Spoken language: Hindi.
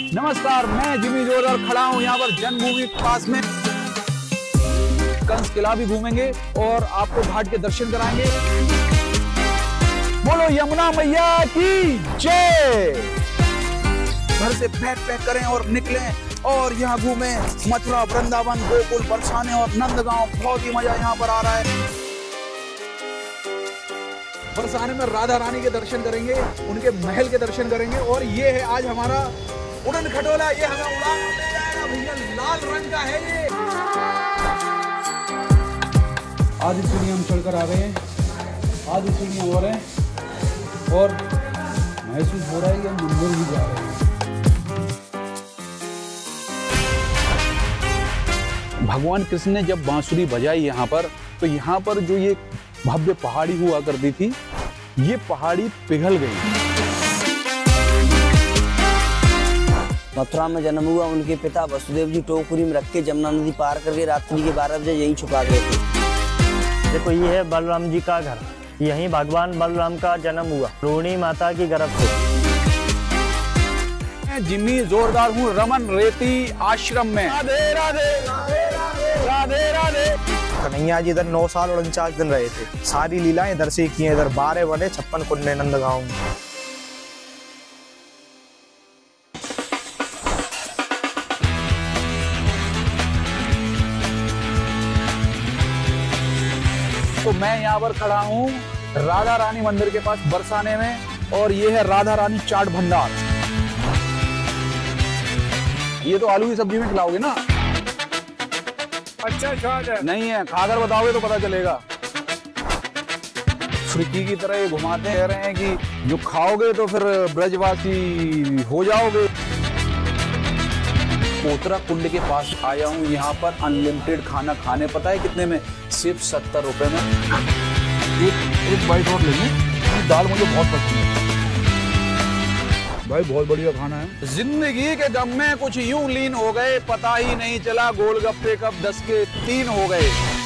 नमस्कार, मैं जिमी जोरदार खड़ा हूँ यहाँ पर जन्मभूमि के पास में। कंस किला भी घूमेंगे और आपको घाट के दर्शन कराएंगे। बोलो यमुना मैया की जय। घर से पैक करें और निकलें और यहाँ घूमें। मथुरा, वृंदावन, गोकुल, बरसाने और नंदगांव, बहुत ही मजा यहाँ पर आ रहा है। बरसाने में राधा रानी के दर्शन करेंगे, उनके महल के दर्शन करेंगे और ये है आज हमारा उड़न खटोला। ये हमें उड़ान ले जाएगा भैया, लाल रंग का है ये। आधी सीढ़ी हम चढ़कर आ गए हैं, आधी सीढ़ी और हैं और महसूस हो रहा है कि हम मंदिर भी जा रहे हैं। भगवान कृष्ण ने जब बांसुरी बजाई यहाँ पर, तो यहाँ पर जो ये भव्य पहाड़ी हुआ करती थी, ये पहाड़ी पिघल गई। मथुरा में जन्म हुआ, उनके पिता वसुदेव जी टोकरी में रख के जमुना नदी पार करके रात्रि के 12 बजे यहीं छुपा गए थे। देखो, ये है बलराम जी का घर, यहीं भगवान बलराम का जन्म हुआ रोहिणी माता की गर्भ से। मैं जिमी जोरदार हूँ रमन रेती आश्रम में। राधे राधे राधे राधे। कन्हैया जी इधर 9 साल और 49 दिन रहे थे। सारी लीलाएं इधर से की हैं। इधर 12 बने 56 कुंड नंदगांव में। तो मैं यहाँ पर खड़ा हूँ राधा रानी मंदिर के पास बरसाने में, और ये है राधा रानी चाट भंडार। ये तो आलू की सब्जी में खिलाओगे ना? अच्छा स्वाद है। नहीं है, खाकर बताओगे तो पता चलेगा। फ्रिकी की तरह ये घुमाते कह रहे हैं कि जो खाओगे तो फिर ब्रजवासी हो जाओगे। पोतरा कुंड के पास आया हूँ, यहाँ पर अनलिमिटेड खाना खाने, पता है कितने में? सिर्फ 70 रुपए में। एक बाइट और लेंगे। दाल मुझे बहुत पसंद है भाई, बहुत बढ़िया खाना है। जिंदगी के गम में कुछ यूं लीन हो गए, पता ही नहीं चला गोलगप्पे कब 10 के 3 हो गए।